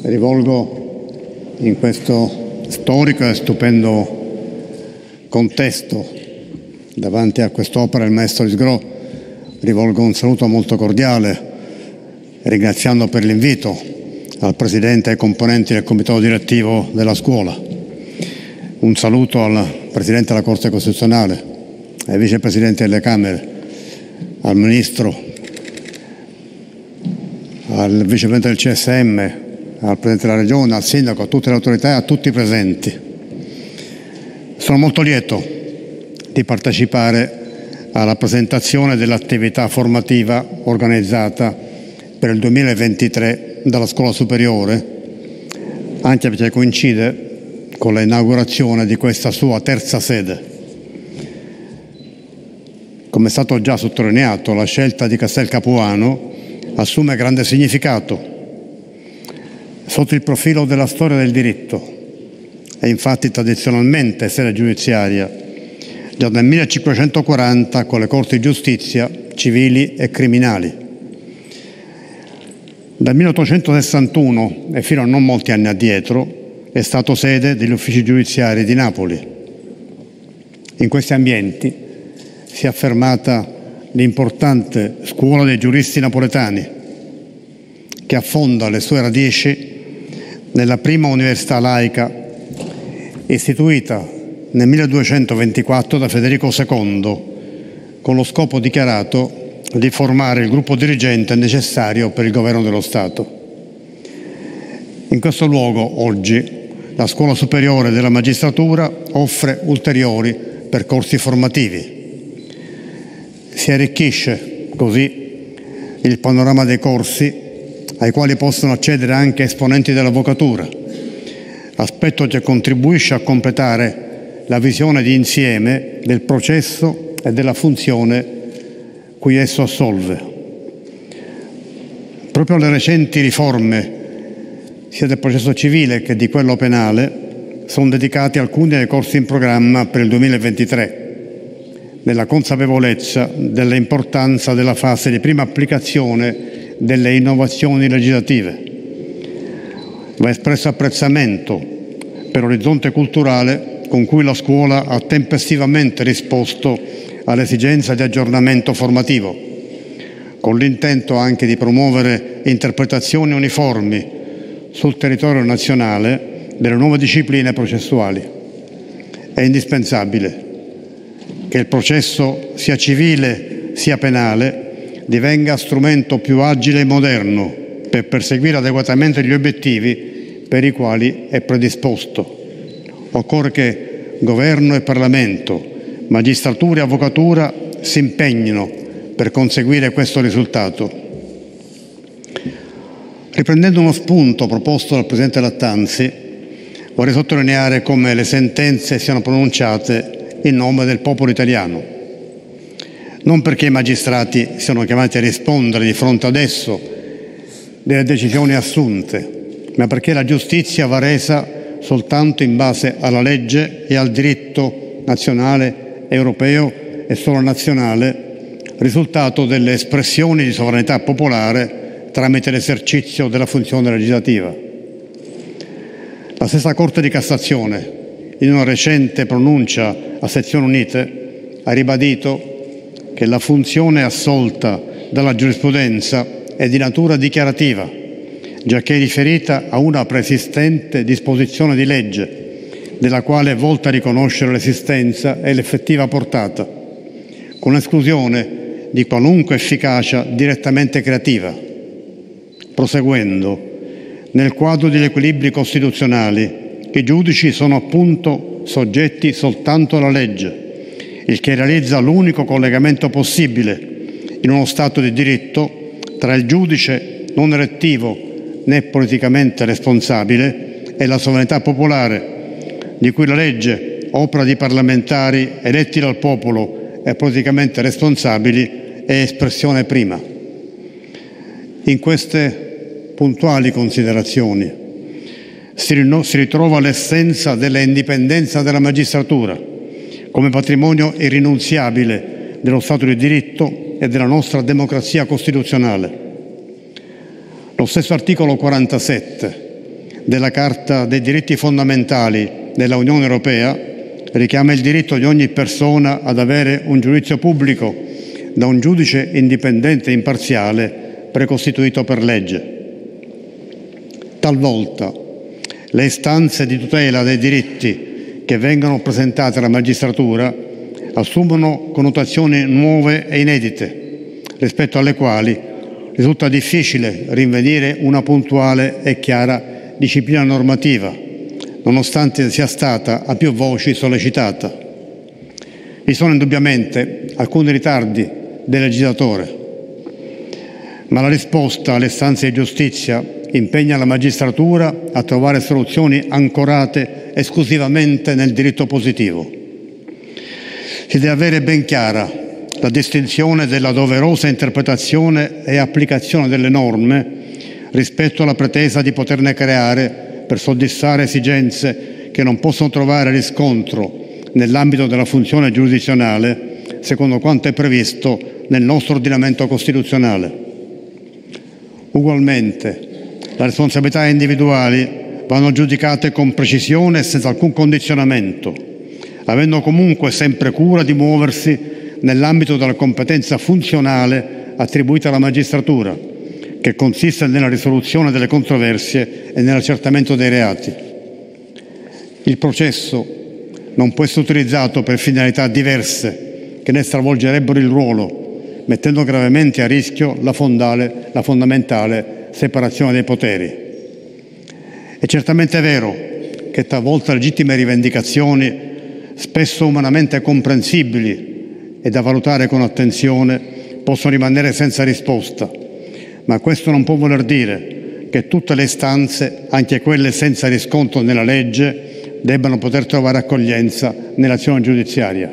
rivolgo in questo storico e stupendo contesto davanti a quest'opera del maestro Isgros, rivolgo un saluto molto cordiale, ringraziando per l'invito al Presidente e ai componenti del Comitato Direttivo della scuola. Un saluto al Presidente della Corte Costituzionale, ai Vicepresidenti delle Camere, al Ministro, al Vicepresidente del CSM, al Presidente della Regione, al Sindaco, a tutte le autorità e a tutti i presenti. Sono molto lieto di partecipare alla presentazione dell'attività formativa organizzata per il 2023 dalla Scuola Superiore, anche perché coincide con l'inaugurazione di questa sua terza sede. Come è stato già sottolineato, la scelta di Castel Capuano assume grande significato sotto il profilo della storia del diritto. È infatti tradizionalmente sede giudiziaria già dal 1540 con le corti di giustizia civili e criminali. Dal 1861 e fino a non molti anni addietro è stato sede degli uffici giudiziari di Napoli. In questi ambienti si è affermata l'importante scuola dei giuristi napoletani, che affonda le sue radici nella prima università laica istituita nel 1224 da Federico II, con lo scopo dichiarato di formare il gruppo dirigente necessario per il governo dello Stato. In questo luogo, oggi, la Scuola Superiore della Magistratura offre ulteriori percorsi formativi. Si arricchisce così il panorama dei corsi ai quali possono accedere anche esponenti dell'avvocatura, aspetto che contribuisce a completare la visione di insieme del processo e della funzione cui esso assolve. Proprio le recenti riforme sia del processo civile che di quello penale sono dedicati alcuni dei corsi in programma per il 2023, nella consapevolezza dell'importanza della fase di prima applicazione delle innovazioni legislative. Va espresso apprezzamento per l'orizzonte culturale con cui la scuola ha tempestivamente risposto all'esigenza di aggiornamento formativo, con l'intento anche di promuovere interpretazioni uniformi sul territorio nazionale delle nuove discipline processuali. È indispensabile che il processo sia civile sia penale divenga strumento più agile e moderno per perseguire adeguatamente gli obiettivi per i quali è predisposto. Occorre che Governo e Parlamento, magistratura e avvocatura si impegnino per conseguire questo risultato. Riprendendo uno spunto proposto dal Presidente Lattanzi, vorrei sottolineare come le sentenze siano pronunciate in nome del popolo italiano. Non perché i magistrati siano chiamati a rispondere di fronte ad esso delle decisioni assunte, ma perché la giustizia va resa soltanto in base alla legge e al diritto nazionale, europeo e solo nazionale, risultato delle espressioni di sovranità popolare tramite l'esercizio della funzione legislativa. La stessa Corte di Cassazione, in una recente pronuncia a sezioni unite, ha ribadito che la funzione assolta dalla giurisprudenza è di natura dichiarativa, giacché è riferita a una preesistente disposizione di legge, della quale è volta a riconoscere l'esistenza e l'effettiva portata, con esclusione di qualunque efficacia direttamente creativa. Proseguendo, nel quadro degli equilibri costituzionali, i giudici sono appunto soggetti soltanto alla legge, il che realizza l'unico collegamento possibile in uno Stato di diritto tra il giudice non elettivo né politicamente responsabile e la sovranità popolare, di cui la legge, opera di parlamentari eletti dal popolo e politicamente responsabili, è espressione prima. In queste puntuali considerazioni si ritrova l'essenza dell'indipendenza della magistratura come patrimonio irrinunziabile dello Stato di diritto e della nostra democrazia costituzionale. Lo stesso articolo 47 della Carta dei diritti fondamentali della Unione Europea richiama il diritto di ogni persona ad avere un giudizio pubblico da un giudice indipendente e imparziale precostituito per legge. Talvolta le istanze di tutela dei diritti che vengono presentate alla magistratura assumono connotazioni nuove e inedite, rispetto alle quali risulta difficile rinvenire una puntuale e chiara disciplina normativa, nonostante sia stata a più voci sollecitata. Vi sono indubbiamente alcuni ritardi del legislatore, ma la risposta alle istanze di giustizia impegna la magistratura a trovare soluzioni ancorate esclusivamente nel diritto positivo. Si deve avere ben chiara la distinzione della doverosa interpretazione e applicazione delle norme rispetto alla pretesa di poterne creare per soddisfare esigenze che non possono trovare riscontro nell'ambito della funzione giurisdizionale, secondo quanto è previsto nel nostro ordinamento costituzionale. Ugualmente, le responsabilità individuali vanno giudicate con precisione e senza alcun condizionamento, avendo comunque sempre cura di muoversi nell'ambito della competenza funzionale attribuita alla magistratura, che consiste nella risoluzione delle controversie e nell'accertamento dei reati. Il processo non può essere utilizzato per finalità diverse che ne stravolgerebbero il ruolo, mettendo gravemente a rischio la fondamentale separazione dei poteri. È certamente vero che talvolta legittime rivendicazioni, spesso umanamente comprensibili e da valutare con attenzione, possono rimanere senza risposta, ma questo non può voler dire che tutte le istanze, anche quelle senza riscontro nella legge, debbano poter trovare accoglienza nell'azione giudiziaria.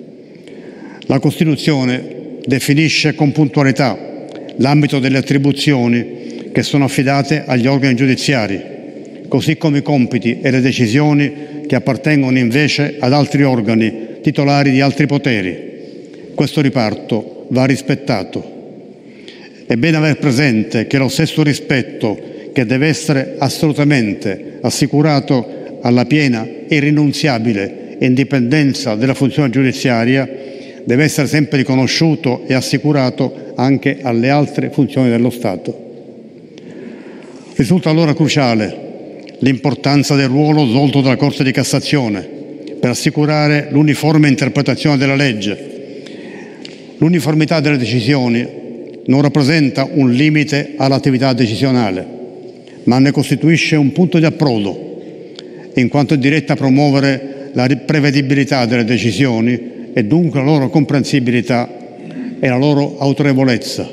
La Costituzione definisce con puntualità l'ambito delle attribuzioni che sono affidate agli organi giudiziari, così come i compiti e le decisioni che appartengono invece ad altri organi titolari di altri poteri. Questo riparto va rispettato. È bene aver presente che lo stesso rispetto che deve essere assolutamente assicurato alla piena e irrinunziabile indipendenza della funzione giudiziaria deve essere sempre riconosciuto e assicurato anche alle altre funzioni dello Stato. Risulta allora cruciale l'importanza del ruolo svolto dalla Corte di Cassazione per assicurare l'uniforme interpretazione della legge. L'uniformità delle decisioni non rappresenta un limite all'attività decisionale, ma ne costituisce un punto di approdo, in quanto è diretta a promuovere la prevedibilità delle decisioni e dunque la loro comprensibilità e la loro autorevolezza.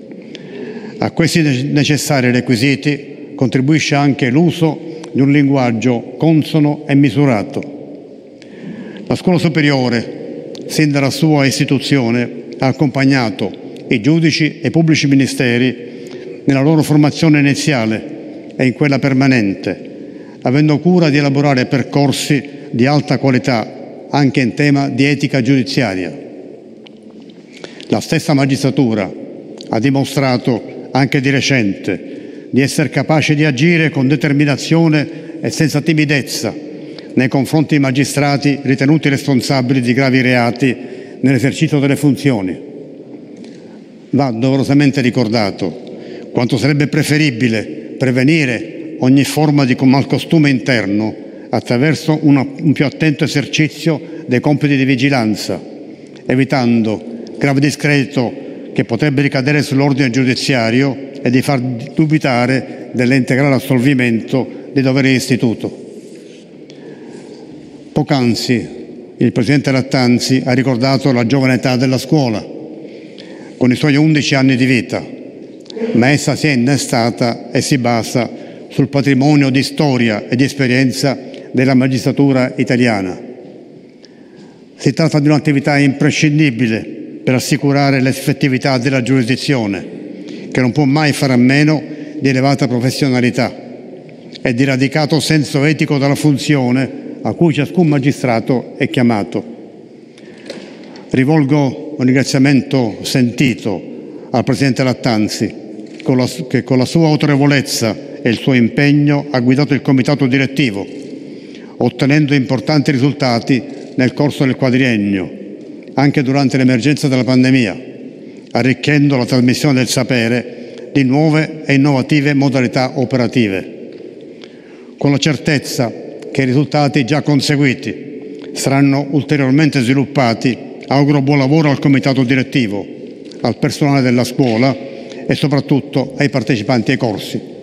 A questi necessari requisiti contribuisce anche l'uso di un linguaggio consono e misurato. La scuola superiore, sin dalla sua istituzione, ha accompagnato i giudici e i pubblici ministeri nella loro formazione iniziale e in quella permanente, avendo cura di elaborare percorsi di alta qualità anche in tema di etica giudiziaria. La stessa magistratura ha dimostrato anche di recente di essere capace di agire con determinazione e senza timidezza nei confronti di magistrati ritenuti responsabili di gravi reati nell'esercizio delle funzioni. Va doverosamente ricordato quanto sarebbe preferibile prevenire ogni forma di malcostume interno attraverso un più attento esercizio dei compiti di vigilanza, evitando grave discredito che potrebbe ricadere sull'ordine giudiziario e di far dubitare dell'integrale assolvimento dei doveri d'istituto. Poc'anzi il Presidente Lattanzi ha ricordato la giovane età della scuola, con i suoi 11 anni di vita, ma essa si è innestata e si basa sul patrimonio di storia e di esperienza della magistratura italiana. Si tratta di un'attività imprescindibile per assicurare l'effettività della giurisdizione, che non può mai fare a meno di elevata professionalità e di radicato senso etico della funzione a cui ciascun magistrato è chiamato. Rivolgo un ringraziamento sentito al Presidente Lattanzi che con la sua autorevolezza e il suo impegno ha guidato il comitato direttivo, ottenendo importanti risultati nel corso del quadriennio, anche durante l'emergenza della pandemia, arricchendo la trasmissione del sapere di nuove e innovative modalità operative. Con la certezza che i risultati già conseguiti saranno ulteriormente sviluppati, auguro buon lavoro al comitato direttivo, al personale della scuola e soprattutto ai partecipanti ai corsi.